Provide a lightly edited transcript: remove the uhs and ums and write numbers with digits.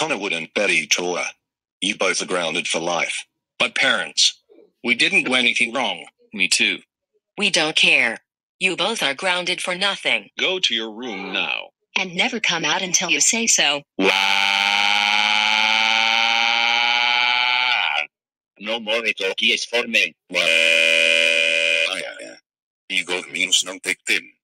Connor wouldn't Betty troya. You both are grounded for life. But parents, we didn't do anything wrong. Me too. We don't care. You both are grounded for nothing. Go to your room now. And never come out until you say so. No more ito, kies for me. Igor minus ng victim.